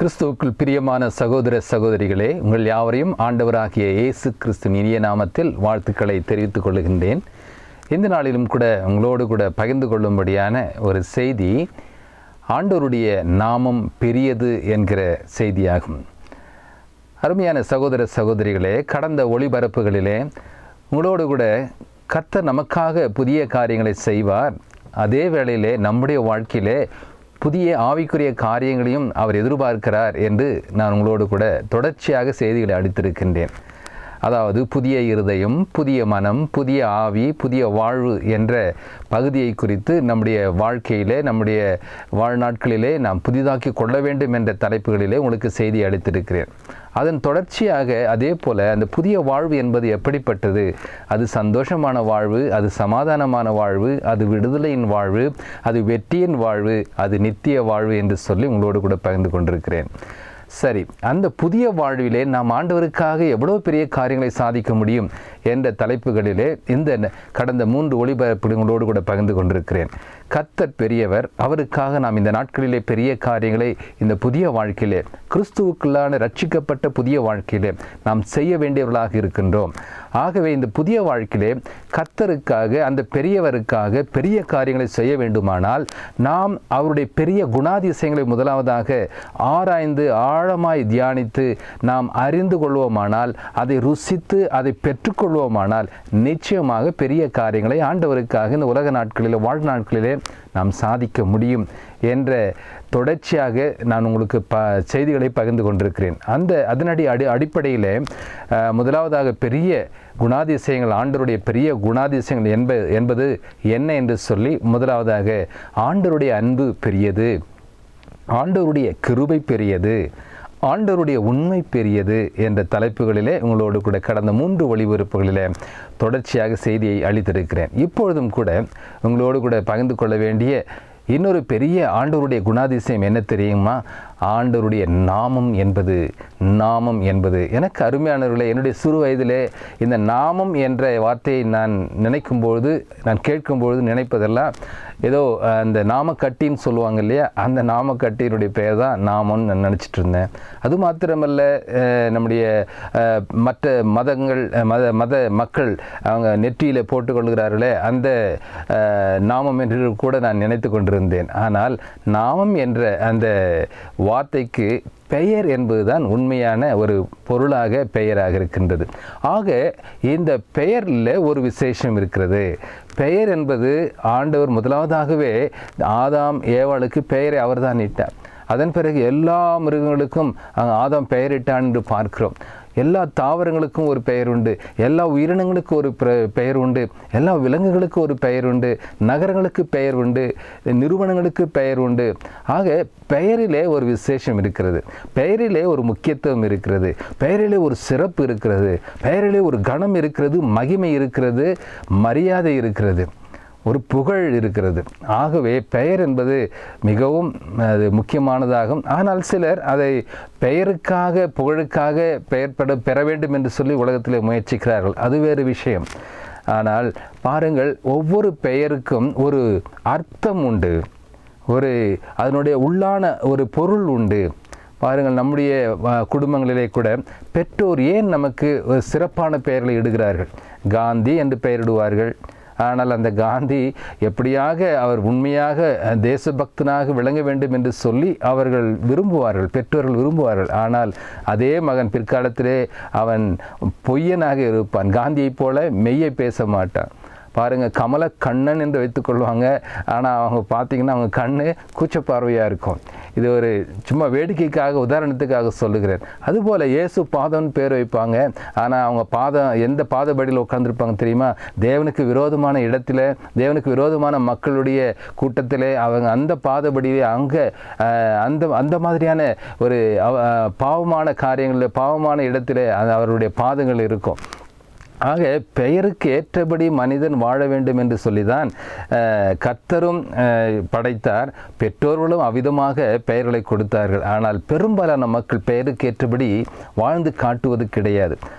கிறிஸ்துவுக்குள் பிரியமான சகோதர சகோதரிகளே, உங்கள் யாவரையும் ஆண்டவராகிய இயேசு கிறிஸ்துவின் இனிய நாமத்தில் வாழ்த்துக்களை தெரிவித்துக் கொள்கின்றேன். இந்த நாளிலும் கூட உங்களோடு கூட பகிர்ந்து கொள்ளும்படியான ஒரு செய்தி ஆண்டவருடைய நாமம் பெரியது என்கிற செய்தியாகும். அருமையான சகோதர சகோதரிகளே, கடந்த ஒளிபரப்புகளிலே உங்களோடு கூட கர்த்தர் நமக்காக புதிய காரியங்களை செய்வார், அதே வேளையிலே நம்முடைய வாழ்க்கையிலே புதிய ஆவிக்குரிய காரியங்களையும் அவர் எதிர்பார்க்கிறார் என்று நான் உங்களோடு கூட தொடர்ச்சியாக செய்திகளை அளித்திருக்கின்றேன். அதாவது புதிய இருதயம், புதிய மனம், புதிய ஆவி, புதிய வாழ்வு என்ற பகுதியை குறித்து நம்முடைய வாழ்க்கையிலே, நம்முடைய வாழ்நாட்களிலே நாம் புதிதாக்கி கொள்ள வேண்டும் என்ற தலைப்புகளிலே உங்களுக்கு செய்தி அளித்திருக்கிறேன். அதன் தொடர்ச்சியாக அதே போல் அந்த புதிய வாழ்வு என்பது எப்படிப்பட்டது? அது சந்தோஷமான வாழ்வு, அது சமாதானமான வாழ்வு, அது விடுதலையின் வாழ்வு, அது வெற்றியின் வாழ்வு, அது நித்திய வாழ்வு என்று சொல்லி உங்களோடு கூட பகிர்ந்து கொண்டிருக்கிறேன். சரி, அந்த புதிய வாழ்விலே நாம் ஆண்டவருக்காக எவ்வளோ பெரிய காரியங்களை சாதிக்க முடியும் என்ற தலைப்புகளிலே இந்த கடந்த 3 ஒளிபரப்புகளோடு கூட பகிர்ந்து கொண்டிருக்கிறேன். கர்த்தர் பெரியவர், அவருக்காக நாம் இந்த நாட்களிலே பெரிய காரியங்களை இந்த புதிய வாழ்க்கையிலே, கிறிஸ்துவுக்குள்ளான ரட்சிக்கப்பட்ட புதிய வாழ்க்கையிலே நாம் செய்ய வேண்டியவர்களாக இருக்கின்றோம். ஆகவே இந்த புதிய வாழ்க்கையிலே கர்த்தருக்காக, அந்த பெரியவருக்காக பெரிய காரியங்களை செய்ய வேண்டுமானால் நாம் அவருடைய பெரிய குணாதிசயங்களை முதலாவதாக ஆராய்ந்து ஆழமாய் தியானித்து நாம் அறிந்து கொள்வோமானால், அதை ருசித்து அதை பெற்றுக்கொள்வோமானால் நிச்சயமாக பெரிய காரியங்களை ஆண்டவருக்காக இந்த உலக நாட்களிலே, வாழ்நாட்களிலே நாம் சாதிக்க முடியும் என்ற தொடர்ச்சியாக நான் உங்களுக்கு செய்திகளை பகிர்ந்து கொண்டிருக்கிறேன். அடிப்படையில் முதலாவதாக பெரிய குணாதிசயங்கள், ஆண்டவருடைய பெரிய குணாதிசயங்கள் என்பது என்ன என்று சொல்லி, முதலாவதாக ஆண்டவருடைய அன்பு பெரியது, ஆண்டவருடைய கிருபை பெரியது, ஆண்டவருடைய உண்மை பெரியது என்ற தலைப்புகளிலே உங்களோடு கூட கடந்த 3 ஒளிபரப்புகளிலே தொடர்ச்சியாக செய்தியை அளித்திருக்கிறேன். இப்பொழுதும் கூட உங்களோடு கூட பகிர்ந்து கொள்ள வேண்டிய இன்னொரு பெரிய ஆண்டவருடைய குணாதிசயம் என்ன தெரியுமா? ஆண்டவருடைய நாமம் என்பது எனக்கு அருமையானவர்களே, என்னுடைய சிறு வயதிலே இந்த நாமம் என்ற வார்த்தையை நான் நினைக்கும்பொழுது, நான் கேட்கும்பொழுது நினைப்பதெல்லாம் ஏதோ அந்த நாமக்கட்டின்னு சொல்லுவாங்க இல்லையா, அந்த நாமக்கட்டியினுடைய பெயர் தான் நாமம்னு நான் நினச்சிட்டு இருந்தேன். அது மாத்திரமல்ல, நம்முடைய மற்ற மத மக்கள் அவங்க நெற்றியில் போட்டுக்கொள்கிறார்களே அந்த நாமம் என்று கூட நான் நினைத்து கொண்டிருந்தேன். ஆனால் நாமம் என்ற அந்த வார்த்தைக்கு பெயர் என்பதுதான் உண்மையான ஒரு பொருளாக, பெயராக இருக்கின்றது. ஆக இந்த பெயரில் ஒரு விசேஷம் இருக்கிறது. பெயர் என்பது ஆண்டவர் முதலாவதாகவே ஆதாம் ஏவாளுக்கு பெயரை அவர்தான் இட்டார். அதன் பிறகு எல்லா மிருகங்களுக்கும் ஆதாம் பெயரிட்டான் என்று பார்க்கிறோம். எல்லா தாவரங்களுக்கும் ஒரு பெயர் உண்டு, எல்லா உயிரினங்களுக்கும் ஒரு பெயர் உண்டு, எல்லா விலங்குகளுக்கும் ஒரு பெயர் உண்டு, நகரங்களுக்கு பெயர் உண்டு, நிறுவனங்களுக்கு பெயர் உண்டு. ஆக பெயரிலே ஒரு விசேஷம் இருக்கிறது, பெயரிலே ஒரு முக்கியத்துவம் இருக்கிறது, பெயரிலே ஒரு சிறப்பு இருக்கிறது, பெயரிலே ஒரு கணம் இருக்கிறது, மகிமை இருக்கிறது, மரியாதை இருக்கிறது, ஒரு புகழ் இருக்கிறது. ஆகவே பெயர் என்பது மிகவும் அது முக்கியமானதாகும். ஆனால் சிலர் அதை பெயருக்காக, புகழுக்காக பெற வேண்டும் என்று சொல்லி உலகத்தில் முயற்சிக்கிறார்கள். அது வேறு விஷயம். ஆனால் பாருங்கள், ஒவ்வொரு பெயருக்கும் ஒரு அர்த்தம் உண்டு, அதனுடைய உள்ளான ஒரு பொருள் உண்டு. பாருங்கள், நம்முடைய குடும்பங்களிலே கூட பெற்றோர் ஏன் நமக்கு ஒரு சிறப்பான பெயர்களை இடுகிறார்கள்? காந்தி என்று பெயரிடுவார்கள். ஆனால் அந்த காந்தி எப்படியாக அவர் உண்மையாக தேசபக்தனாக விளங்க வேண்டும் என்று சொல்லி அவர்கள் விரும்புவார்கள், பெற்றோர்கள் விரும்புவார்கள். ஆனால் அதே மகன் பிற்காலத்திலே அவன் பொய்யனாக இருப்பான், காந்தியைப் போல மெய்யை பேச மாட்டான். பாருங்கள், கமல கண்ணன் என்று வைத்துக்கொள்வாங்க. ஆனால் அவங்க பார்த்திங்கன்னா அவங்க கண்ணு கூச்சப்பார்வையாக இருக்கும். இது ஒரு சும்மா வேடிக்கைக்காக, உதாரணத்துக்காக சொல்லுகிறேன். அதுபோல் இயேசு பாதம்னு பேர் வைப்பாங்க. ஆனால் அவங்க எந்த பாதபடியில் உட்கார்ந்துருப்பாங்க தெரியுமா? தேவனுக்கு விரோதமான இடத்துல, தேவனுக்கு விரோதமான மக்களுடைய கூட்டத்திலே அவங்க அந்த பாதபடியிலே அங்கே அந்த மாதிரியான ஒரு பாவமான காரியங்களில், பாவமான இடத்திலே அவருடைய பாதங்கள் இருக்கும். ஆக பெயருக்கு ஏற்றபடி மனிதன் வாழ வேண்டும் என்று சொல்லிதான் கர்த்தரும் படைத்தார், பெற்றோர்களும் அவ்விதமாக பெயர்களை கொடுத்தார்கள். ஆனால் பெரும்பாலான மக்கள் பெயருக்கு ஏற்றபடி வாழ்ந்து காட்டுவது கிடையாது.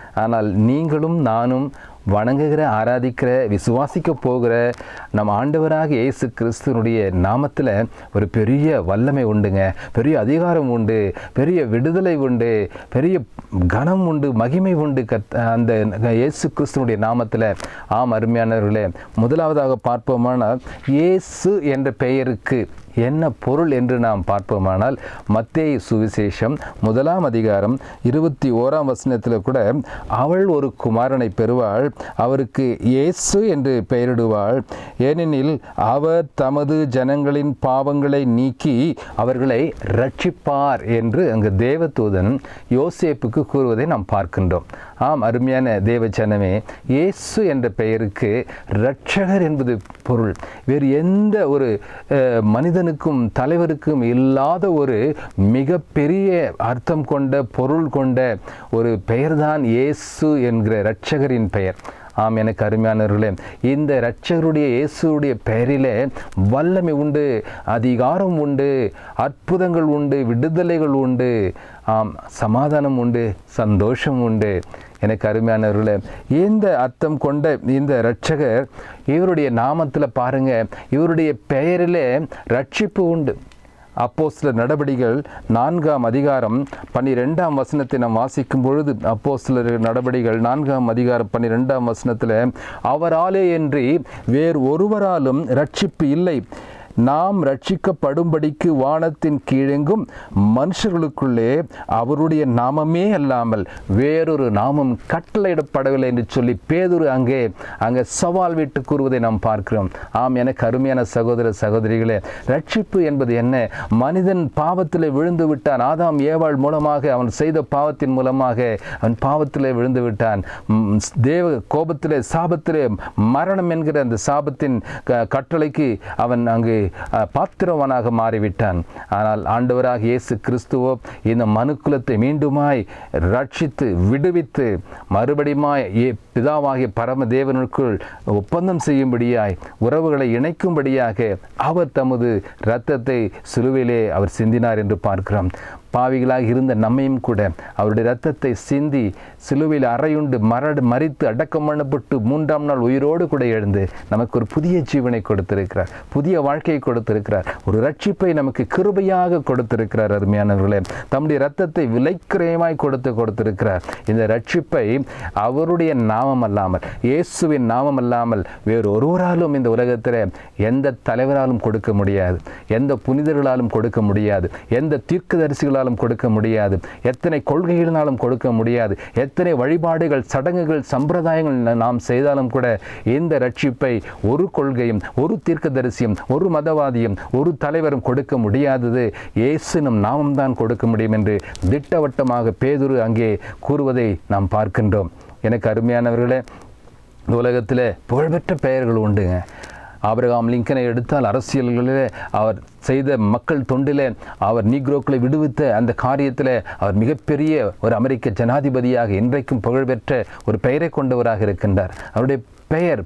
ஆனால் நீங்களும் நானும் வணங்குகிற, ஆராதிக்கிற, விசுவாசிக்க போகிற நம் ஆண்டவராக இயேசு கிறிஸ்துவனுடைய நாமத்தில் ஒரு பெரிய வல்லமை உண்டுங்க, பெரிய அதிகாரம் உண்டு, பெரிய விடுதலை உண்டு, பெரிய கனம் உண்டு, மகிமை உண்டு அந்த இயேசு கிறிஸ்துவனுடைய நாமத்தில். ஆம் அருமையானவர்களே, முதலாவதாக பார்ப்போமானால் இயேசு என்ற பெயருக்கு என்ன பொருள் என்று நாம் பார்ப்போமானால் மத்தேயு சுவிசேஷம் 1ஆம் அதிகாரம் 21ஆம் வசனத்தில் கூட அவள் ஒரு குமாரனை பெறுவாள், அவருக்கு இயேசு என்று பெயரிடுவாள், ஏனெனில் அவர் தமது ஜனங்களின் பாவங்களை நீக்கி அவர்களை ரட்சிப்பார் என்று அங்கு தேவதூதன் யோசேப்புக்கு கூறுவதை நாம் பார்க்கின்றோம். ஆம் அருமையான தேவ ஜனமே, இயேசு என்ற பெயருக்கு இரட்சகர் என்பது பொருள். வேறு எந்த ஒரு மனிதனுக்கும் தலைவருக்கும் இல்லாத ஒரு மிகப்பெரிய அர்த்தம் கொண்ட, பொருள் கொண்ட ஒரு பெயர்தான் இயேசு என்கிற இரட்சகரின் பெயர். ஆம் எனக்கு அருமையானவர்களே, இந்த இரட்சகருடைய இயேசுடைய பெயரிலே வல்லமை உண்டு, அதிகாரம் உண்டு, அற்புதங்கள் உண்டு, விடுதலைகள் உண்டு, ஆம் சமாதானம் உண்டு, சந்தோஷம் உண்டு. எனக்கு அருமையானவர்களே, இந்த அர்த்தம் கொண்ட இந்த இரட்சகர் இவருடைய நாமத்தில் பாருங்க, இவருடைய பெயரிலே ரட்சிப்பு உண்டு. அப்போஸ்தலர் நடபடிகள் 4ஆம் அதிகாரம் 12ஆம் வசனத்தை நாம் வாசிக்கும் பொழுது, அப்போஸ்தலர் நடபடிகள் 4ஆம் அதிகாரம் 12ஆம் வசனத்தில், அவராலே அன்றி வேறு ஒருவராலும் ரட்சிப்பு இல்லை, நாம் ரட்சிக்கப்படும்படிக்கு வானத்தின் கீழெங்கும் மனுஷர்களுக்குள்ளே அவருடைய நாமமே அல்லாமல் வேறொரு நாமம் கட்டளையிடப்படவில்லை என்று சொல்லி பேதுரு அங்கே சவால் விட்டு கூறுவதை நாம் பார்க்கிறோம். ஆம் எனக்கு அருமையான சகோதர சகோதரிகளே, ரட்சிப்பு என்பது என்ன? மனிதன் பாவத்தில் விழுந்து விட்டான். ஆதாம் ஏவாள் மூலமாக அவன் செய்த பாவத்தின் மூலமாக அவன் பாவத்தில் விழுந்து விட்டான். தேவ கோபத்திலே, சாபத்திலே, மரணம் என்கிற அந்த சாபத்தின் கட்டளைக்கு அவன் அங்கு பாத்திரவனாக மாறிவிட்டான். ஆனால் ஆண்டவராக இயேசு கிறிஸ்துவோ இந்த மனுக்குலத்தை மீண்டுமாய் ரட்சித்து விடுவித்து மறுபடியுமாய் பிதாவாகிய பரம தேவனுக்குள் ஒப்பந்தம் செய்யும்படியாய், உறவுகளை இணைக்கும்படியாக அவர் தமது இரத்தத்தை சிலுவையிலே அவர் சிந்தினார் என்று பார்க்கிறோம். பாவிகளாக இருந்த நம்மையும் கூட அவருடைய இரத்தத்தை சிந்தி சிலுவையில் அறையுண்டு மரித்து அடக்கம் பண்ணப்பட்டு 3ஆம் நாள் உயிரோடு கூட எழுந்து நமக்கு ஒரு புதிய ஜீவனை கொடுத்திருக்கிறார், புதிய வாழ்க்கையை கொடுத்திருக்கிறார், ஒரு ரட்சிப்பை நமக்கு கிருபையாக கொடுத்திருக்கிறார். அருமையானவர்களே, தம்முடைய இரத்தத்தை விலைக்கிரயமாய் கொடுத்திருக்கிறார். இந்த ரட்சிப்பை அவருடைய நாமம் அல்லாமல், இயேசுவின் நாமம் அல்லாமல் வேறு ஒருவராலும் இந்த உலகத்தில் எந்த தலைவராலும் கொடுக்க முடியாது, எந்த புனிதர்களாலும் கொடுக்க முடியாது, எந்த தீர்க்கதரிசிகளாலும் கொடுக்க முடியாது, எத்தனை கொள்கைகளினாலும் கொடுக்க முடியாது, எத்தனை வழிபாடுகள், சடங்குகள், சம்பிரதாயங்கள் நாம் செய்தாலும் கூட இந்த ரட்சிப்பை ஒரு கொள்கையும், ஒரு தீர்க்கதரிசியும், ஒரு மதவாதியும், ஒரு தலைவரும் கொடுக்க முடியாதது இயேசுவின் நாமம்தான் கொடுக்க முடியும் என்று திட்டவட்டமாக பேதுரு அங்கே கூறுவதை நாம் பார்க்கின்றோம். எனக்கு அருமையானவர்களே, உலகத்தில் புகழ்பெற்ற பெயர்கள் உண்டுங்க. ஆபிரகாம் லிங்கனை எடுத்தால் அரசியல்களிலே அவர் செய்த மக்கள் தொண்டிலே அவர் நீக்ரோக்களை விடுவித்த அந்த காரியத்தில் அவர் மிகப்பெரிய ஒரு அமெரிக்க ஜனாதிபதியாக இன்றைக்கும் புகழ்பெற்ற ஒரு பெயரை கொண்டவராக இருக்கின்றார். அவருடைய பெயர்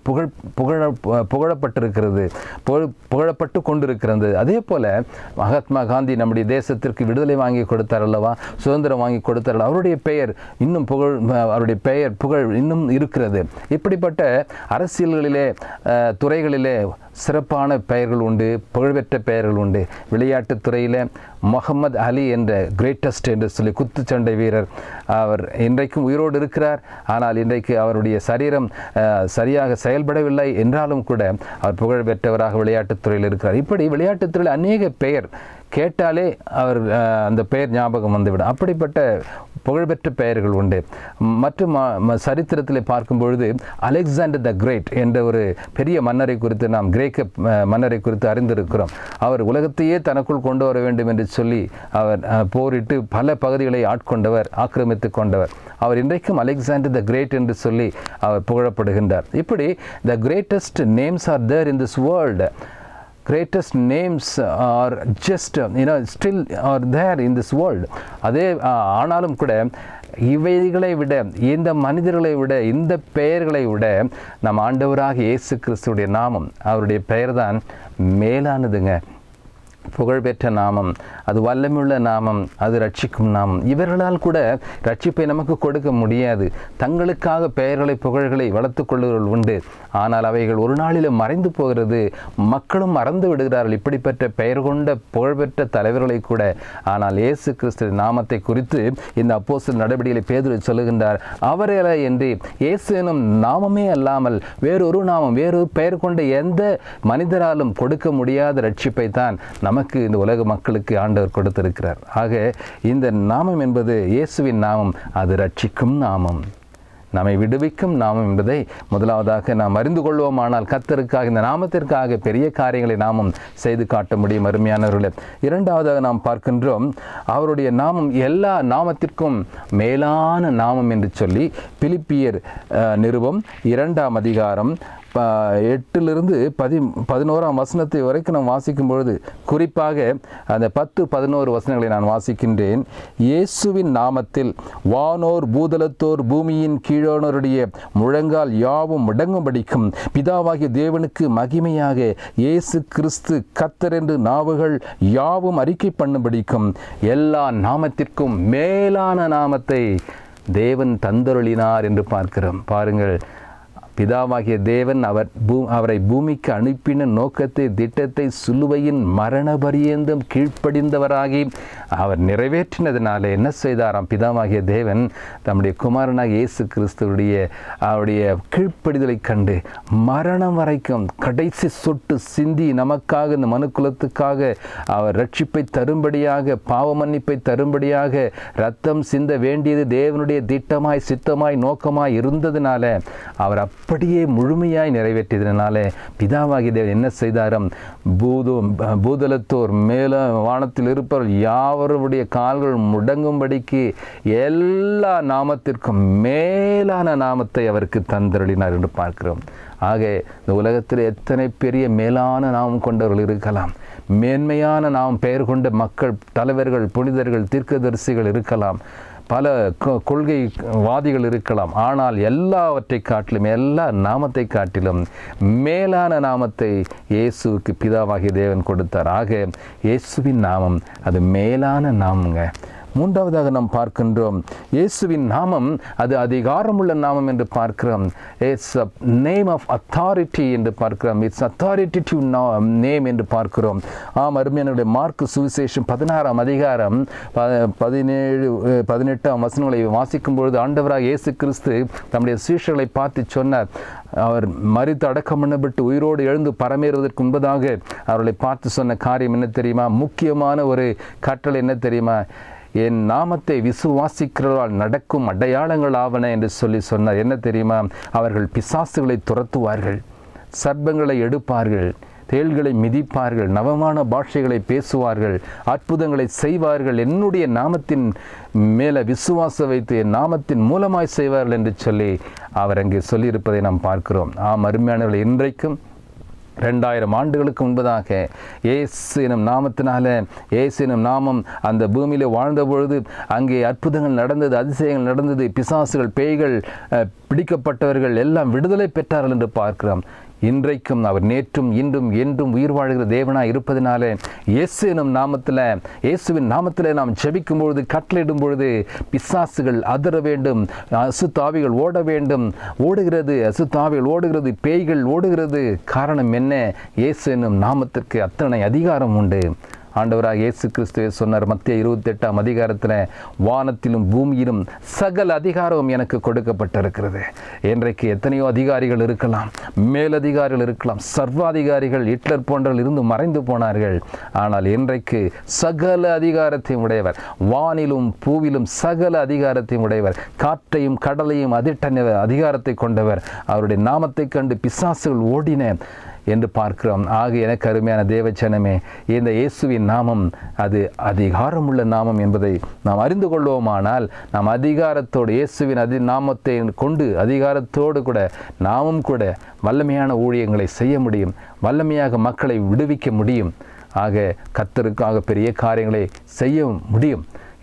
புகழப்பட்டிருக்கிறது, புகழப்பட்டு கொண்டிருக்கிறது. அதே போல மகாத்மா காந்தி நம்முடைய தேசத்திற்கு விடுதலை வாங்கி கொடுத்தார் அல்லவா, சுதந்திரம் வாங்கி கொடுத்தார். அவருடைய பெயர் இன்னும் அவருடைய புகழ் இன்னும் இருக்கிறது. இப்படிப்பட்ட அரசியல்களிலே, துறைகளிலே சிறப்பான பெயர்கள் உண்டு, புகழ்பெற்ற பெயர்கள் உண்டு. விளையாட்டுத் துறையில் முகமது அலி என்ற கிரேட்டஸ்ட் என்று சொல்லி குத்துச்சண்டை வீரர், அவர் இன்றைக்கும் உயிரோடு இருக்கிறார். ஆனால் இன்றைக்கு அவருடைய சரீரம் சரியாக செயல்படவில்லை என்றாலும் கூட அவர் புகழ்பெற்றவராக விளையாட்டுத்துறையில் இருக்கிறார். இப்படி விளையாட்டுத்துறையில் அநேக பெயர் கேட்டாலே அவர் அந்த பெயர் ஞாபகம் வந்துவிடும். அப்படிப்பட்ட புகழ்பெற்ற பெயர்கள் உண்டு. மற்றும் சரித்திரத்தில் பார்க்கும் பொழுது அலெக்சாண்டர் த கிரேட் என்ற ஒரு பெரிய மன்னரை குறித்து நாம் கிரேக்க மன்னரை குறித்து அறிந்திருக்கிறோம். அவர் உலகத்தையே தனக்குள் கொண்டு வர வேண்டும் என்று சொல்லி அவர் போரிட்டு பல பகுதிகளை ஆட்கொண்டவர், ஆக்கிரமித்து கொண்டவர். அவர் இன்றைக்கும் அலெக்சாண்டர் த கிரேட் என்று சொல்லி அவர் புகழப்படுகின்றார். இப்படி the greatest names are there in this world. Greatest names are just still are there in this world. அதே ஆனாலும் கூட இவைகளை விட, இந்த மனிதர்களை விட, இந்த பெயர்களை விட நம் ஆண்டவராக இயேசு கிறிஸ்துடைய நாமம், அவருடைய பெயர்தான் மேலானதுங்க. புகழ்பெற்ற நாமம், அது வல்லமையுள்ள நாமம், அது ரட்சிக்கும் நாமம். இவர்களால் கூட ரட்சிப்பை நமக்கு கொடுக்க முடியாது. தங்களுக்காக பெயர்களை புகழ்களை வளர்த்து கொள்ளுவர்கள் உண்டு. ஆனால் அவைகள் ஒரு நாளில் மறைந்து போகிறது. மக்களும் மறந்து விடுகிறார்கள் இப்படிப்பட்ட பெயர் கொண்ட புகழ்பெற்ற தலைவர்களை கூட. ஆனால் இயேசு கிறிஸ்து நாமத்தை குறித்து இந்த அப்போஸ்தலர் நடவடிக்கைகளை பேதுரு சொல்லுகின்றார். அவரே என்று இயேசு எனும் நாமமே அல்லாமல் வேறொரு நாமம், வேறொரு பெயர் கொண்ட எந்த மனிதராலும் கொடுக்க முடியாத ரட்சிப்பை தான் நமக்கு இந்த உலக மக்களுக்கு ஆண்டவர் கொடுத்திருக்கிறார். ஆக இந்த நாமம் என்பது இயேசுவின் நாமம், அது ரட்சிக்கும் நாமம், நம்மை விடுவிக்கும் நாமம் என்பதை முதலாவதாக நாம் அறிந்து கொள்வோம். ஆனால் கர்த்தருக்காக இந்த நாமத்திற்காக பெரிய காரியங்களை நாமும் செய்து காட்ட முடியும் அருமையானவர்களே. இரண்டாவதாக நாம் பார்க்கின்றோம், அவருடைய நாமம் எல்லா நாமத்திற்கும் மேலான நாமம் என்று சொல்லி பிலிப்பியர் நிருபம் 2ஆம் அதிகாரம் 8லிருந்து 11ஆம் வசனத்தை வரைக்கும் நாம் வாசிக்கும் பொழுது, குறிப்பாக அந்த 10-11 வசனங்களை நான் வாசிக்கின்றேன். இயேசுவின் நாமத்தில் வானோர் பூதலத்தோர் பூமியின் கீழோனருடைய முழங்கால் யாவும் முடங்கும்படிக்கும் பிதாவாகிய தேவனுக்கு மகிமையாக இயேசு கிறிஸ்து கர்த்தர் என்று நாவுகள் யாவும் அறிக்கை பண்ணும்படிக்கும் எல்லா நாமத்திற்கும் மேலான நாமத்தை தேவன் தந்தருளினார் என்று பார்க்கிறோம். பாருங்கள், பிதாவாகிய தேவன் அவரை பூமிக்கு அனுப்பின நோக்கத்தை, திட்டத்தை சிலுவையின் மரண பரியந்தம் கீழ்ப்படிந்தவராகி அவர் நிறைவேற்றினதினாலே என்ன செய்தாராம்? பிதாவாகிய தேவன் தம்முடைய குமாரனாக இயேசு கிறிஸ்துவுடைய அவருடைய கீழ்ப்படிதலை கண்டு மரணம் வரைக்கும் கடைசி சொட்டு சிந்தி நமக்காக, இந்த மனுக்குலத்துக்காக அவர் ரட்சிப்பை தரும்படியாக, பாவ மன்னிப்பை தரும்படியாக இரத்தம் சிந்த வேண்டியது தேவனுடைய திட்டமாய் சித்தமாய் நோக்கமாய் இருந்ததினால அவர் அப்படியே முழுமையாய் நிறைவேற்றியதனாலே பிதாவாகிய தேவன் என்ன செய்தாராம்? பூதலத்தோர் மேல வானத்தில் இருப்பவர்கள் யாவருடைய கால்கள் முடங்கும்படிக்கு எல்லா நாமத்திற்கும் மேலான நாமத்தை அவருக்கு தந்தருளினார் என்று பார்க்கிறோம். ஆக இந்த உலகத்தில் எத்தனை பெரிய மேலான நாமம் கொண்டவர்கள் இருக்கலாம், மேன்மையான நாம் பெயர் கொண்ட மக்கள், தலைவர்கள், புனிதர்கள், தீர்க்கதரிசிகள் இருக்கலாம், பல கொள்கைவாதிகள் இருக்கலாம். ஆனால் எல்லாவற்றை காட்டிலும், எல்லா நாமத்தை காட்டிலும் மேலான நாமத்தை இயேசுவுக்கு பிதாவாகிய தேவன் கொடுத்தார். ஆக இயேசுவின் நாமம் அது மேலான நாமங்க. மூன்றாவதாக நாம் பார்க்கின்றோம், இயேசுவின் நாமம் அது அதிகாரமுள்ள நாமம் என்று பார்க்கிறோம். It's a name of authority என்று பார்க்கிறோம். இட்ஸ் அத்தாரிட்டேட்டிவ் நேம் என்று பார்க்கிறோம். ஆம் அருமையானவர்களே, மார்க்கு சுவிசேஷம் 16ஆம் அதிகாரம் 17-18 வசனங்களை வாசிக்கும் பொழுது ஆண்டவராக இயேசு கிறிஸ்து தம்முடைய சீஷர்களை பார்த்து சொன்னார். அவர் மரித்து அடக்கம் பண்ணப்பட்டு உயிரோடு எழுந்து பரமேறுவதற்கு முன்பதாக அவர்களை பார்த்து சொன்ன காரியம் என்ன தெரியுமா? முக்கியமான ஒரு கட்டளை என்ன தெரியுமா? என் நாமத்தை விசுவாசிக்கிறவர்களால் நடக்கும் அடையாளங்கள் ஆவன என்று சொல்லி சொன்னார். என்ன தெரியுமா? அவர்கள் பிசாசுகளை துரத்துவார்கள், சர்ப்பங்களை எடுப்பார்கள், தேள்களை மிதிப்பார்கள், நவமான பாஷைகளை பேசுவார்கள், அற்புதங்களை செய்வார்கள், என்னுடைய நாமத்தின் மேலே விசுவாசம் வைத்து என் நாமத்தின் மூலமாய் செய்வார்கள் என்று சொல்லி அவர் அங்கே சொல்லியிருப்பதை நாம் பார்க்கிறோம். ஆம் அருமையானவர்கள், இன்றைக்கும் 2000 ஆண்டுகளுக்கு முன்பதாக இயேசு எனும் நாமத்தினால, இயேசு எனும் நாமம் அந்த பூமியில் வாழ்ந்த பொழுது அங்கே அற்புதங்கள் நடந்தது, அதிசயங்கள் நடந்தது, பிசாசுகள், பேய்கள் பிடிக்கப்பட்டவர்கள் எல்லாம் விடுதலை பெற்றார்கள் என்று பார்க்கிறோம். இன்றைக்கும் அவர் நேற்றும் இன்றும் என்றும் உயிர் வாழ்கிற தேவனாய் இருப்பதினாலே இயேசு எனும் நாமத்தில், இயேசுவின் நாமத்தில் நாம் ஜெபிக்கும் பொழுது, கட்டளையிடும் பொழுது பிசாசுகள் அதிர வேண்டும், அசுத்தாவிகள் ஓட வேண்டும். ஓடுகிறது, அசுத்தாவிகள் ஓடுகிறது, பேய்கள் ஓடுகிறது. காரணம் என்ன? இயேசு எனும் நாமத்திற்கு அத்தனை அதிகாரம் உண்டு. ஆண்டவராக இயேசு கிறிஸ்துவே சொன்னார் மத்தேயு 28ஆம் அதிகாரத்தில், வானத்திலும் பூமியிலும் சகல அதிகாரமும் எனக்கு கொடுக்கப்பட்டிருக்கிறது. இன்றைக்கு எத்தனையோ அதிகாரிகள் இருக்கலாம், மேலதிகாரிகள் இருக்கலாம், சர்வாதிகாரிகள், ஹிட்லர் போன்றவர்கள் இருந்து மறைந்து போனார்கள். ஆனால் இன்றைக்கு சகல அதிகாரத்தையும் உடையவர், வானிலும் பூவிலும் சகல அதிகாரத்தையும் உடையவர், காற்றையும் கடலையும் அதிட்ட அதிகாரத்தை கொண்டவர். அவருடைய நாமத்தை கண்டு பிசாசுகள் ஓடின என்று பார்க்கிறோம். ஆக எனக்கு அருமையான தேவச்சனமே, இந்த இயேசுவின் நாமம் அது அதிகாரமுள்ள நாமம் என்பதை நாம் அறிந்து கொள்வோமானால், நாம் அதிகாரத்தோடு இயேசுவின் நாமத்தை கொண்டு அதிகாரத்தோடு கூட நாமும் கூட வல்லமையான ஊழியங்களை செய்ய முடியும், வல்லமையாக மக்களை விடுவிக்க முடியும். ஆக கர்த்தருக்காக பெரிய காரியங்களை செய்ய முடியும்.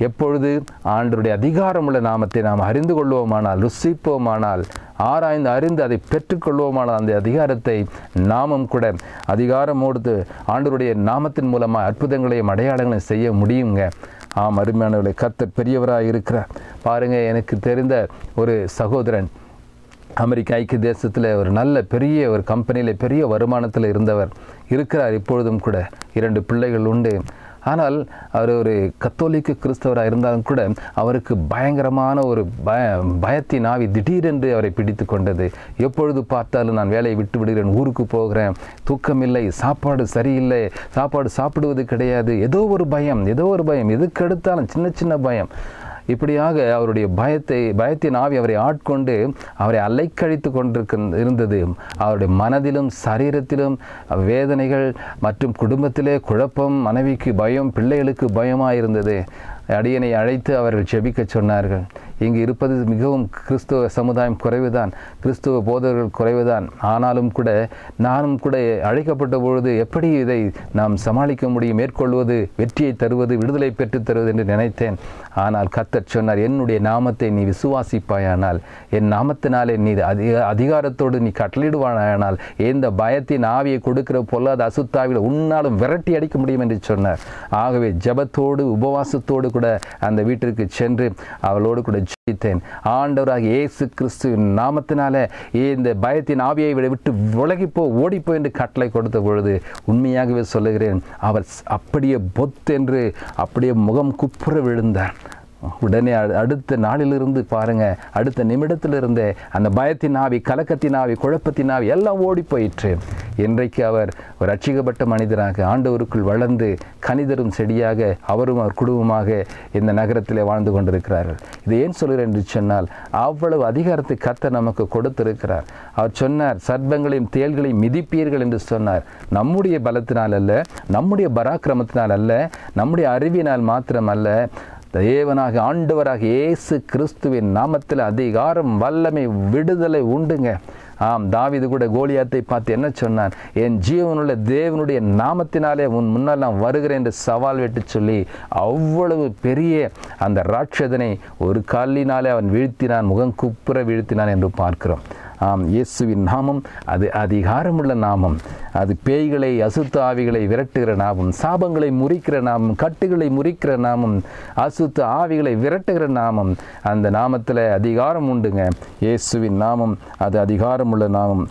எப்பொழுது ஆண்டவருடைய அதிகாரமுள்ள நாமத்தை நாம் அறிந்து கொள்வோமானால், ருசிப்போமானால், ஆராய்ந்து அறிந்து அதை பெற்றுக்கொள்வோமானால், அந்த அதிகாரத்தை நாமும் கூட அதிகாரமோடு ஆண்டவருடைய நாமத்தின் மூலமாக அற்புதங்களையும் அடையாளங்களையும் செய்ய முடியுங்க. அருமையானவர்களே, கர்த்தர் பெரியவராக இருக்கிறார். பாருங்கள், எனக்கு தெரிந்த ஒரு சகோதரன் அமெரிக்க ஐக்கிய தேசத்தில் ஒரு நல்ல பெரிய ஒரு கம்பெனியில் பெரிய வருமானத்தில் இருந்தவர் இருக்கிறார். இப்பொழுதும் கூட 2 பிள்ளைகள் உண்டு. ஆனால் அவர் ஒரு கத்தோலிக்க கிறிஸ்தவராக இருந்தாலும் கூட அவருக்கு பயங்கரமான ஒரு பயத்தின் ஆவி திடீரென்று அவரை பிடித்து கொண்டது. எப்பொழுது பார்த்தாலும் நான் வேலையை விட்டு விடுகிறேன், ஊருக்கு போகிறேன், தூக்கமில்லை, சாப்பாடு சரியில்லை, சாப்பாடு சாப்பிடுவது கிடையாது, ஏதோ ஒரு பயம், எதுக்கு எடுத்தாலும் சின்ன சின்ன பயம். இப்படியாக அவருடைய பயத்தின் ஆவி அவரை ஆட்கொண்டு அவரை அலைக்கழித்து இருந்தது. அவருடைய மனதிலும் சரீரத்திலும் வேதனைகள் மற்றும் குடும்பத்திலே குழப்பம், மனைவிக்கு பயம், பிள்ளைகளுக்கு பயமாக இருந்தது. அடியனை அழைத்து அவர்கள் ஜெபிக்க சொன்னார்கள். இங்கு இருப்பது மிகவும் கிறிஸ்துவ சமுதாயம் குறைவுதான், கிறிஸ்துவ போதகர்கள் குறைவுதான். ஆனாலும் கூட நானும் கூட அழைக்கப்பட்ட பொழுது எப்படி இதை நாம் சமாளிக்க முடியும், மேற்கொள்வது, வெற்றியை தருவது, விடுதலை பெற்றுத் தருவது என்று நினைத்தேன். ஆனால் கர்த்தர் சொன்னார், என்னுடைய நாமத்தை நீ விசுவாசிப்பாயானால், என் நாமத்தினாலே நீ அதிகாரத்தோடு நீ கட்டளிடுவானால், எந்த பயத்தின் ஆவியை கொடுக்கிற பொல்லாத அசுத்தாவில உன்னாலும் விரட்டி அடிக்க முடியும் என்று சொன்னார். ஆகவே ஜெபத்தோடு உபவாசத்தோடு கூட அந்த வீட்டிற்கு சென்று அவளோடு கூட ஜெபித்தேன். ஆண்டவராக இயேசு கிறிஸ்துவின் நாமத்தினாலே இந்த பயத்தின் ஆவியை விட்டு விலகிப்போ, ஓடிப்போ என்று கட்டளை கொடுத்த பொழுது உண்மையாகவே சொல்லுகிறேன், அவர் அப்படியே பொத்தென்று அப்படியே முகம் குப்புற விழுந்தார். உடனே அடுத்த நாளிலிருந்து பாருங்கள், அடுத்த நிமிடத்திலிருந்தே அந்த பயத்தின் ஆவி, கலக்கத்தின் ஆவி, குழப்பத்தின் ஆவி எல்லாம் ஓடி போயிற்று. இன்றைக்கு அவர் ஒரு ரட்சிக்கப்பட்ட மனிதராக ஆண்டவருக்குள் வளர்ந்து கனிதரும் செடியாக அவரும் அவர் குடும்பமாக இந்த நகரத்தில் வாழ்ந்து கொண்டிருக்கிறார்கள். இதை ஏன் சொல்கிறேன் என்று சொன்னால், அவ்வளவு அதிகாரத்தை கர்த்தர் நமக்கு கொடுத்திருக்கிறார். அவர் சொன்னார், சர்ப்பங்களையும் தேள்களையும் மிதிப்பீர்கள் என்று சொன்னார். நம்முடைய பலத்தினால் அல்ல, நம்முடைய பராக்கிரமத்தினால் அல்ல, நம்முடைய அறிவினால் மாத்திரம் அல்ல, தேவனாக ஆண்டவராக இயேசு கிறிஸ்துவின் நாமத்தில் அதிகாரம், வல்லமை, விடுதலை உண்டுங்க. தாவீது கூட கோலியாத்தை பார்த்து என்ன சொன்னான், என் ஜீவனுள்ள தேவனுடைய நாமத்தினாலே உன் முன்னால் நான் வருகிறேன் என்று சவால் விட்டு சொல்லி அவ்வளவு பெரிய அந்த ராட்சதனை ஒரு காலினாலே அவன் வீழ்த்தினான், முகம் குப்புற வீழ்த்தினான் என்று பார்க்கிறோம். இயேசுவின் நாமம் அது அதிகாரமுள்ள நாமம். அது பேய்களை, அசுத்த ஆவிகளை விரட்டுகிற நாமம், சாபங்களை முறிக்கிற நாமம், கட்டுகளை முறிக்கிற நாமம், அசுத்த ஆவிகளை விரட்டுகிற நாமம். அந்த நாமத்தில் அதிகாரம் உண்டுங்க. இயேசுவின் நாமம் அது அதிகாரமுள்ள நாமம்.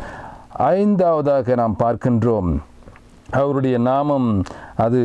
5வதாக நாம் பார்க்கின்றோம், அவருடைய நாமம் அது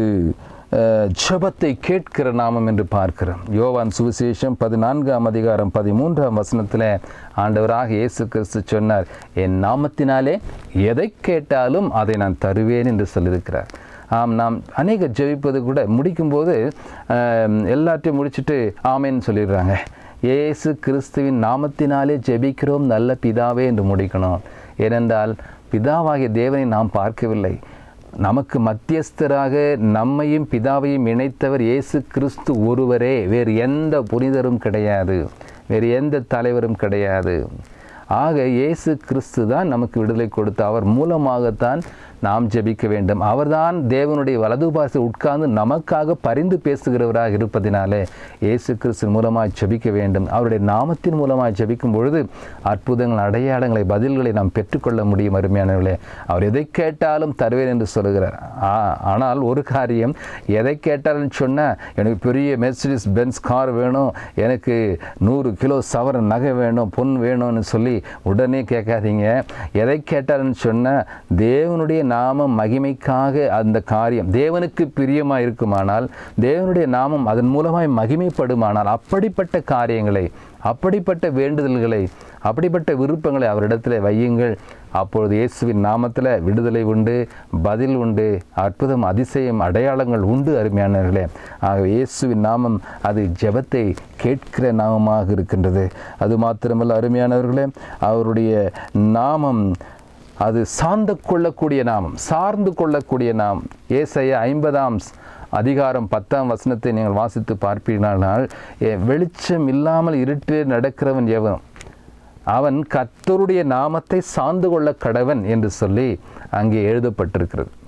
ஜெபத்தை கேட்கிற நாமம் என்று பார்க்கிறோம். யோவான் சுவிசேஷம் 14ஆம் அதிகாரம் 13ஆம் வசனத்தில் ஆண்டவராக இயேசு கிறிஸ்து சொன்னார், என் நாமத்தினாலே எதை கேட்டாலும் அதை நான் தருவேன் என்று சொல்லியிருக்கிறார். நாம் அநேக ஜெபிப்பது கூட முடிக்கும்போது எல்லாத்தையும் முடிச்சுட்டு ஆமேன்னு சொல்லிடுறாங்க. இயேசு கிறிஸ்துவின் நாமத்தினாலே ஜெபிக்கிறோம் நல்ல பிதாவே என்று முடிக்கணும். ஏனென்றால் பிதாவாகிய தேவனை நாம் பார்க்கவில்லை. நமக்கு மத்தியஸ்தராக நம்மையும் பிதாவையும் இணைத்தவர் இயேசு கிறிஸ்து ஒருவரே. வேறு எந்த புனிதரும் கிடையாது, வேறு எந்த தலைவரும் கிடையாது. ஆக இயேசு கிறிஸ்து தான் நமக்கு விடுதலை கொடுத்து, அவர் மூலமாகத்தான் நாம் ஜெபிக்க வேண்டும். அவர்தான் தேவனுடைய வலது பாசை உட்கார்ந்து நமக்காக பரிந்து பேசுகிறவராக இருப்பதினாலே இயேசு கிறிஸ்து மூலமாக ஜெபிக்க வேண்டும். அவருடைய நாமத்தின் மூலமாக ஜெபிக்கும் பொழுது அற்புதங்கள், அடையாளங்களை, பதில்களை நாம் பெற்றுக்கொள்ள முடியும். அருமையானவர்களே, அவர் எதை கேட்டாலும் தருவேன் என்று சொல்லுகிறார். ஆனால் ஒரு காரியம், எதை கேட்டாலும் சொன்னால் எனக்கு பெரிய மெர்சிடிஸ் பென்ஸ் கார் வேணும், எனக்கு 100 கிலோ சவரன் நகை வேணும், பொன் வேணும்னு சொல்லி உடனே கேட்காதீங்க. எதை கேட்டாலும் சொன்னால் தேவனுடைய நாமம் மகிமைக்காக அந்த காரியம் தேவனுக்கு பிரியமாக இருக்குமானால், தேவனுடைய நாமம் அதன் மூலமாய் மகிமைப்படுமானால், அப்படிப்பட்ட காரியங்களை, அப்படிப்பட்ட வேண்டுதல்களை, அப்படிப்பட்ட விருப்பங்களை அவரிடத்தில் வையுங்கள். அப்பொழுது இயேசுவின் நாமத்தில் விடுதலை உண்டு, பதில் உண்டு, அற்புதம், அதிசயம், அடையாளங்கள் உண்டு. அருமையானவர்களே, ஆகவே இயேசுவின் நாமம் அது ஜெபத்தை கேட்கிற நாமமாக இருக்கின்றது. அது மாத்திரமல்ல அருமையானவர்களே, அவருடைய நாமம் அது சார்ந்து கொள்ளக்கூடிய நாமம், சார்ந்து கொள்ளக்கூடிய நாமம். ஏசாயா 50ஆம் அதிகாரம் 10ஆம் வசனத்தை நீங்கள் வாசித்து பார்ப்பீர்களானால், வெளிச்சம் இல்லாமல் இருட்டு நடக்கிறவன் எவன், அவன் கர்த்தருடைய நாமத்தை சார்ந்து கொள்ள கடவன் என்று சொல்லி அங்கே எழுதப்பட்டிருக்கிறது.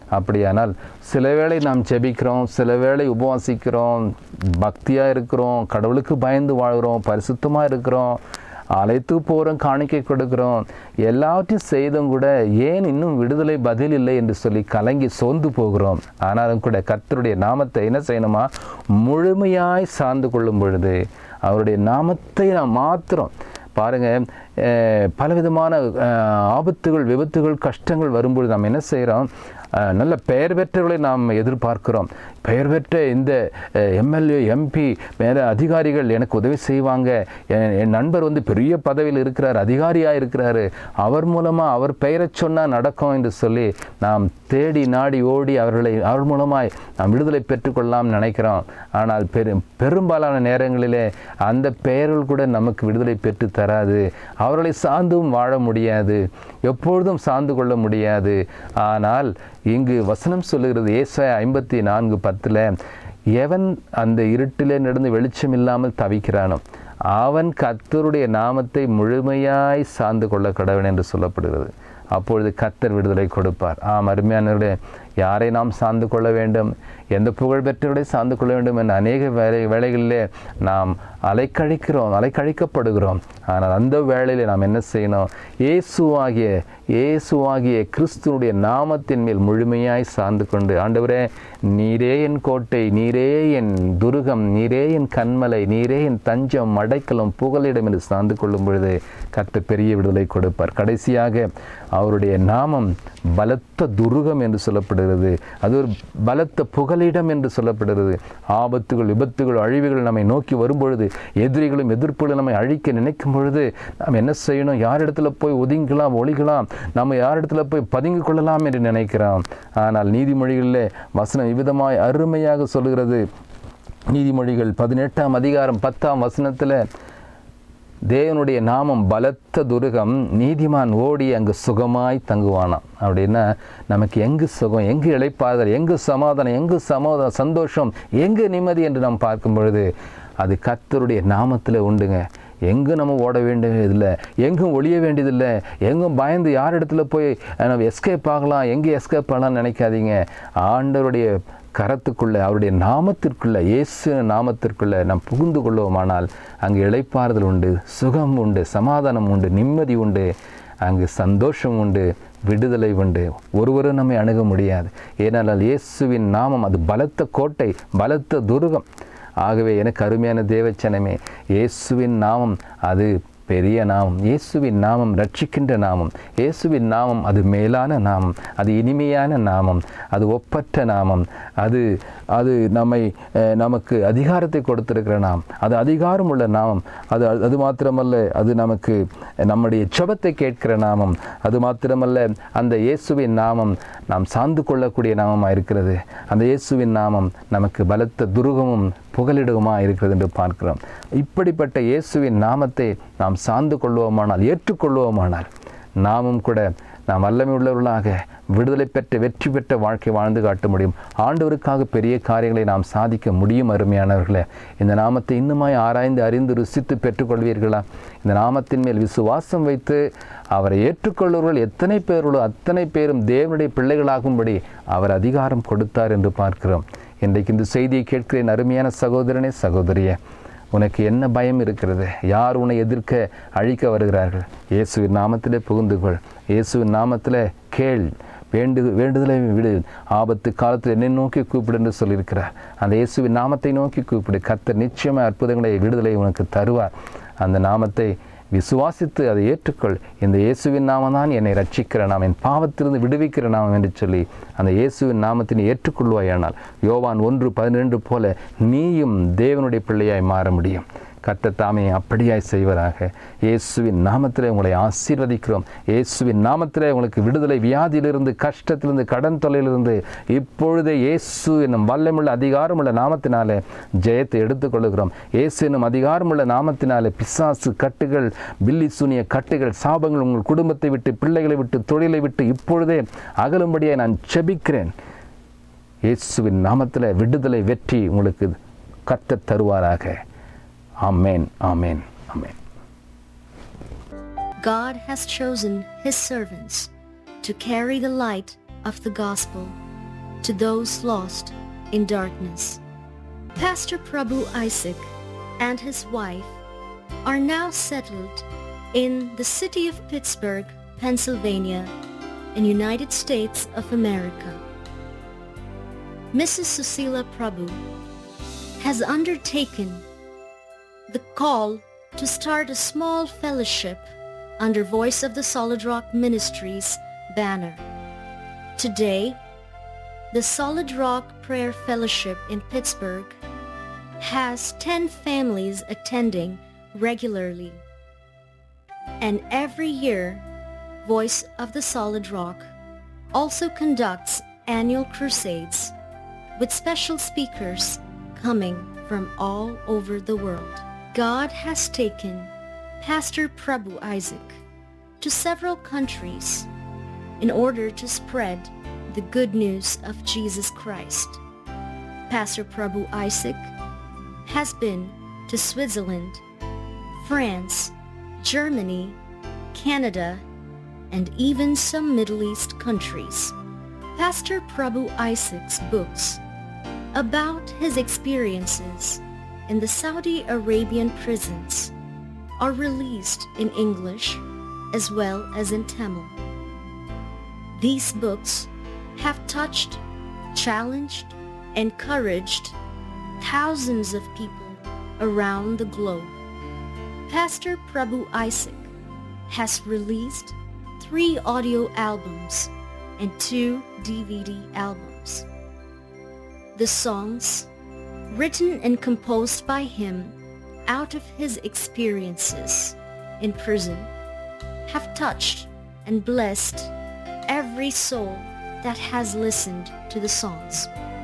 அப்படியானால் சில வேளை நாம் ஜெபிக்கிறோம், சில வேளை உபவாசிக்கிறோம், பக்தியாக இருக்கிறோம், கடவுளுக்கு பயந்து வாழ்கிறோம், பரிசுத்தமாக இருக்கிறோம், அழைத்து போகிறோம், காணிக்கை கொடுக்குறோம், எல்லாவற்றையும் செய்தும் கூட ஏன் இன்னும் விடுதலை பதில் இல்லை என்று சொல்லி கலங்கி சோர்ந்து போகிறோம். ஆனாலும் கூட கர்த்தருடைய நாமத்தை என்ன செய்யணுமா? முழுமையாய் சார்ந்து கொள்ளும் பொழுது அவருடைய நாமத்தை நாம் மாத்திரம் பாருங்கள். பலவிதமான ஆபத்துகள், விபத்துகள், கஷ்டங்கள் வரும்பொழுது நாம் என்ன செய்கிறோம்? நல்ல பெயர் பெற்றவர்களை நாம் எதிர்பார்க்கிறோம். பெயர் பெற்ற இந்த எம்எல்ஏ, எம்பி, மேலே அதிகாரிகள் எனக்கு உதவி செய்வாங்க, என் நண்பர் பெரிய பதவியில் இருக்கிறார், அதிகாரியாக இருக்கிறாரு, அவர் மூலமாக அவர் பெயரை சொன்னால் நடக்கும் என்று சொல்லி நாம் தேடி நாடி ஓடி அவர் மூலமாய் நாம் விடுதலை பெற்றுக்கொள்ளலாம் நினைக்கிறோம். ஆனால் பெரும்பாலான நேரங்களிலே அந்த பெயர்கள் கூட நமக்கு விடுதலை பெற்று தராது. அவர்களை சார்ந்தும் வாழ முடியாது, எப்பொழுதும் சார்ந்து கொள்ள முடியாது. ஆனால் இங்கு வசனம் சொல்லுகிறது, ஏசாயா 54:10, எவன் அந்த இருட்டிலே நடந்து வெளிச்சம் இல்லாமல் தவிக்கிறானோ அவன் கர்த்தருடைய நாமத்தை முழுமையாய் சார்ந்து கொள்ள கடவன் என்று சொல்லப்படுகிறது. அப்பொழுது கர்த்தர் விடுதலை கொடுப்பார். அருமையானவர்களே, யாரை நாம் சார்ந்து கொள்ள வேண்டும், எந்த புகழ்பெற்றவர்களை சார்ந்து கொள்ள வேண்டும் என்ற அநேக வேளைகளிலே நாம் அலைக்கழிக்கப்படுகிறோம். ஆனால் அந்த வேளையிலே நாம் என்ன செய்யணும்? இயேசுவாகிய கிறிஸ்துனுடைய நாமத்தின் மேல் முழுமையாய் சார்ந்து கொண்டு, ஆண்டவரே நீரே என் கோட்டை, நீரே என் துருகம், நீரே என் கண்மலை, நீரே என் தஞ்சம், அடைக்கலம், புகலிடம் என்று சார்ந்து கொள்ளும் பொழுது கர்த்தர் பெரிய விடுதலை கொடுப்பார். கடைசியாக அவருடைய நாமம் பலத்த துருகம் என்று சொல்லப்படுகிறது. அது ஒரு பலத்த புகலிடம் என்று சொல்லப்படுகிறது. ஆபத்துகள், விபத்துகள், அழிவுகள் நம்மை நோக்கி வரும்பொழுது, எதிரிகளும் எதிர்ப்புகளும் நம்மை அழிக்க நினைக்கும் பொழுது நாம் என்ன செய்யணும்? யார் இடத்துல போய் ஒதுங்கலாம், ஒளிகலாம், நம்ம யார் இடத்துல போய் பதுங்கி கொள்ளலாம் என்று நினைக்கிறோம். ஆனால் நீதிமொழிகளிலே வசனம் இவ்விதமாய் அருமையாக சொல்லுகிறது. நீதிமொழிகள் 18:10 தேவனுடைய நாமம் பலத்த துருகம், நீதிமான் ஓடி அங்கு சுகமாய் தங்குவானாம். அப்படின்னா நமக்கு எங்கு சுகம், எங்கு இளைப்பாறுதல், எங்கு சமாதானம், எங்கு சந்தோஷம், எங்கு நிம்மதி என்று நாம் பார்க்கும் பொழுது அது கர்த்தருடைய நாமத்தில் உண்டுங்க. எங்கும் நம்ம ஓட வேண்டியதில்லை, எங்கும் ஒழிய வேண்டியதில்லை, எங்கும் பயந்து யார் இடத்துல போய் நம்ம எஸ்கேப் ஆகலாம், எங்கே எஸ்கேப் ஆகலாம்னு நினைக்காதீங்க. ஆண்டவருடைய கரத்துக்குள்ளே, அவருடைய நாமத்திற்குள்ளே, இயேசு நாமத்திற்குள்ளே நாம் புகுந்து கொள்வோமானால் அங்கு இளைப்பாறுதல் உண்டு, சுகம் உண்டு, சமாதானம் உண்டு, நிம்மதி உண்டு, அங்கு சந்தோஷம் உண்டு, விடுதலை உண்டு. ஒருவரும் நம்மை அணுக முடியாது. ஏனென்றால் இயேசுவின் நாமம் அது பலத்த கோட்டை, பலத்த துருகம். ஆகவே எனக்கு அருமையான தேவச்சனமே, இயேசுவின் நாமம் அது பெரிய நாமம். இயேசுவின் நாமம் ரட்சிக்கின்ற நாமம். இயேசுவின் நாமம் அது மேலான நாமம், அது இனிமையான நாமம், அது ஒப்பற்ற நாமம், அது நமக்கு அதிகாரத்தை கொடுத்திருக்கிற நாமம், அது அதிகாரம் உள்ள நாமம். அது மாத்திரமல்ல, அது நமக்கு நம்முடைய ஜெபத்தை கேட்கிற நாமம். அது மாத்திரமல்ல, அந்த இயேசுவின் நாமம் நாம் சார்ந்து கொள்ளக்கூடிய நாமமாக இருக்கிறது. அந்த இயேசுவின் நாமம் நமக்கு பலத்த துருகமும் புகலிடமாக இருக்கிறது என்று பார்க்கிறோம். இப்படிப்பட்ட இயேசுவின் நாமத்தை நாம் சார்ந்து கொள்வோமானால், ஏற்றுக்கொள்வோமானால், நாமும் கூட நாம் வல்லமை உள்ளவர்களாக விடுதலை பெற்ற வெற்றி பெற்ற வாழ்க்கை வாழ்ந்து காட்ட முடியும். ஆண்டவருக்காக பெரிய காரியங்களை நாம் சாதிக்க முடியும். அருமையானவர்களே, இந்த நாமத்தை இன்னுமாய் ஆராய்ந்து அறிந்து ருசித்து பெற்றுக்கொள்வீர்களா? இந்த நாமத்தின் மேல் விசுவாசம் வைத்து அவரை ஏற்றுக்கொள்வர்கள் எத்தனை பேர்களோ அத்தனை பேரும் தேவனுடைய பிள்ளைகளாகும்படி அவர் அதிகாரம் கொடுத்தார் என்று பார்க்கிறோம். இன்றைக்கு இந்த செய்தியை கேட்கிறேன் அருமையான சகோதரனே, சகோதரியே, உனக்கு என்ன பயம் இருக்கிறது? யார் உன்னை எதிர்க்க அழிக்க வருகிறார்கள்? இயேசுவின் நாமத்திலே புகுந்துகொள். இயேசுவின் நாமத்தில் கேள், வேண்டுதலை விடு. ஆபத்து காலத்தில் என்னை நோக்கி கூப்பிடு என்று சொல்லியிருக்கிறார். அந்த இயேசுவின் நாமத்தை நோக்கி கூப்பிடு. கர்த்தர் நிச்சயமாக அற்புதங்களை, விடுதலை உனக்கு தருவார். அந்த நாமத்தை விசுவாசித்து அதை ஏற்றுக்கொள். இந்த இயேசுவின் நாமம் தான் என்னை ரட்சிக்கிற நாமம், என் பாவத்திலிருந்து விடுவிக்கிற நாமம் என்று சொல்லி அந்த இயேசுவின் நாமத்தினை ஏற்றுக்கொள்வாயானால் யோவான் 1:12 போல நீயும் தேவனுடைய பிள்ளையாய் மாற முடியும். கர்த்தர் தாமே அப்படியாய் செய்வதாக. இயேசுவின் நாமத்திலே உங்களை ஆசீர்வதிக்கிறோம். இயேசுவின் நாமத்திலே உங்களுக்கு விடுதலை, வியாதியிலிருந்து, கஷ்டத்திலிருந்து, கடன் தொல்லையிலிருந்து இப்பொழுதே இயேசு என்னும் வல்லமுள்ள அதிகாரமுள்ள நாமத்தினாலே ஜெயத்தை எடுத்துக்கொள்கிறோம். இயேசு என்னும் அதிகாரமுள்ள நாமத்தினாலே பிசாசு கட்டுகள், பில்லி சூனிய கட்டுகள், சாபங்கள் உங்கள் குடும்பத்தை விட்டு, பிள்ளைகளை விட்டு, தொழிலை விட்டு இப்பொழுதே அகலும்படியாக நான் ஜெபிக்கிறேன். இயேசுவின் நாமத்தில் விடுதலை, வெற்றி உங்களுக்கு கர்த்தர் தருவாராக. Amen, amen, amen. God has chosen His servants to carry the light of the gospel to those lost in darkness. Pastor Prabhu Isaac and his wife are now settled in the city of Pittsburgh, Pennsylvania, in United States of America. Mrs. Susila Prabhu has undertaken the call to start a small fellowship under Voice of the Solid Rock Ministries banner. Today, the Solid Rock Prayer Fellowship in Pittsburgh has 10 families attending regularly. And every year, Voice of the Solid Rock also conducts annual crusades with special speakers coming from all over the world. God has taken Pastor Prabhu Isaac to several countries in order to spread the good news of Jesus Christ. Pastor Prabhu Isaac has been to Switzerland, France, Germany, Canada, and even some Middle East countries. Pastor Prabhu Isaac's books about his experiences in the Saudi Arabian prisons are released in English as well as in Tamil. These books have touched, challenged, encouraged thousands of people around the globe. Pastor Prabhu Isaac has released 3 audio albums and 2 DVD albums. The songs, written and composed by him out of his experiences in prison, have touched and blessed every soul that has listened to the songs.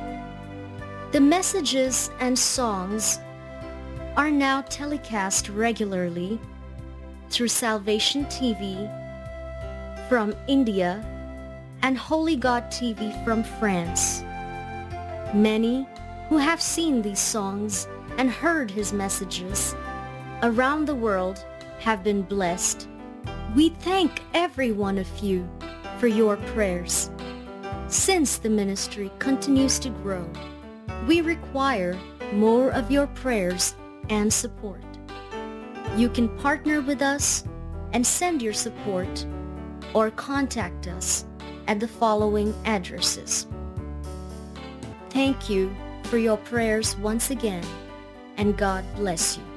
The messages and songs are now telecast regularly through Salvation TV from India and Holy God TV from France. Many who have seen these songs and heard his messages around the world have been blessed. We thank every one of you for your prayers. Since the ministry continues to grow, we require more of your prayers and support. You can partner with us and send your support or contact us at the following addresses. Thank you for your prayers once again, and God bless you.